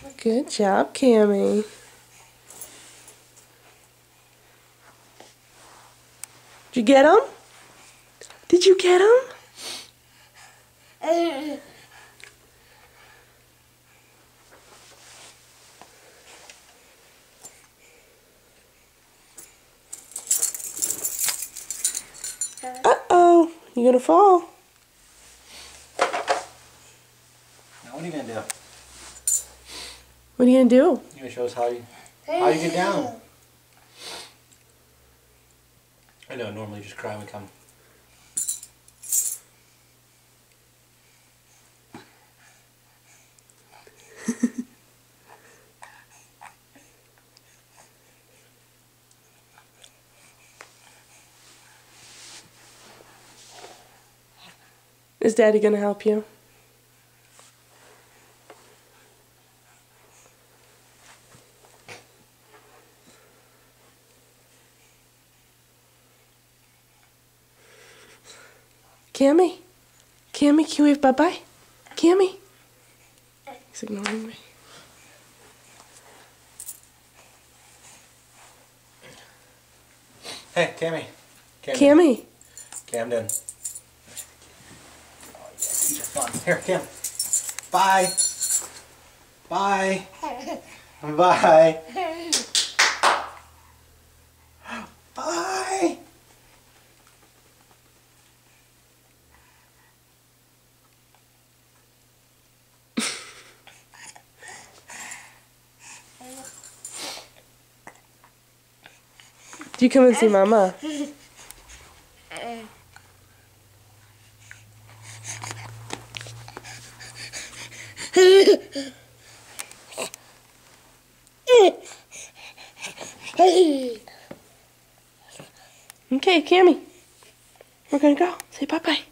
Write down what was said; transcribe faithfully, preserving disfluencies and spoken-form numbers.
Good job, Cammie. Did you get him? Did you get him? Uh-oh, you're gonna fall. Now what are you gonna do? What are you gonna do? You gonna show us how you how you get down? I know, normally just cry when we come. Is Daddy gonna help you? Cammie? Cammie, can you wave bye-bye? Cammie? He's ignoring me. Hey, Cammie. Cammie. Camden. Oh yeah, these are fun. Here, Cam. Bye. Bye. Bye. Bye. Do you come and see Mama? Okay, Cammie. We're gonna go. Say bye-bye.